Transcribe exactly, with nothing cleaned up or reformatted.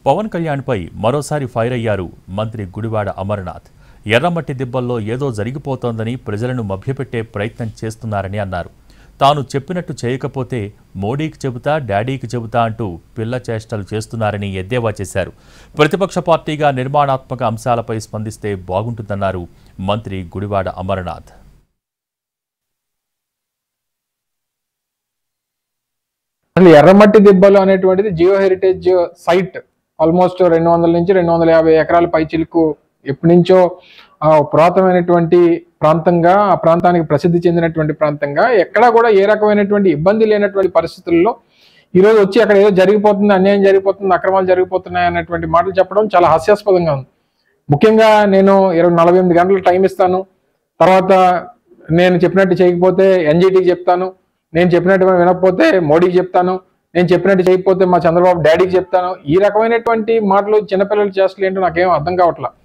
పవన్ కళ్యాణ్ పై మరోసారి ఫైర్ అయ్యారు మంత్రి గుడివాడ అమర్నాథ్. ఎర్రమట్టి దిబ్బల్లో ఏదో జరిగిపోతోందని ప్రజలను మభ్యపెట్టే ప్రయత్నం చేస్తున్నారని అన్నారు. తాను చెప్పినట్టు చేయకపోతే మోడీకి చెబుతా డాడీకి చెబుతా అంటూ పిల్ల చేష్టలు చేస్తున్నారని ఎద్దేవా చేశారు. ప్రతిపక్ష పార్టీగా నిర్మాణాత్మక అంశాలపై స్పందిస్తే బాగుంటుందన్నారు మంత్రి గుడివాడ అమర్నాథ్. అసలు ఎర్రమట్టి దిబ్బలు అనేటువంటిది జియో హెరిటేజ్ సైట్. ఆల్మోస్ట్ రెండు వందల నుంచి రెండు వందల యాభై ఎకరాల పైచిలుకు ఎప్పటి నుంచో పురాతనమైనటువంటి ప్రాంతంగా, ఆ ప్రాంతానికి ప్రసిద్ధి చెందినటువంటి ప్రాంతంగా, ఎక్కడా కూడా ఏ రకమైనటువంటి ఇబ్బంది లేనటువంటి పరిస్థితుల్లో ఈరోజు వచ్చి అక్కడ ఏదో జరిగిపోతుంది, అన్యాయం జరిగిపోతుంది, అక్రమాలు జరిగిపోతున్నాయి అన్నటువంటి మాటలు చెప్పడం చాలా హాస్యాస్పదంగా ఉంది. ముఖ్యంగా నేను ఇరవై నలభై ఎనిమిది గంటలు టైం ఇస్తాను, తర్వాత నేను చెప్పినట్టు చేయకపోతే ఎన్జీటీకి చెప్తాను, నేను చెప్పినట్టు వినకపోతే మోడీకి చెప్తాను, నేను చెప్పినట్టు చేయకపోతే మా చంద్రబాబు డాడీకి చెప్తాను. ఈ రకమైనటువంటి మాటలు చిన్నపిల్లలు చేస్తలు ఏంటో నాకేం అర్థం కావట్లా.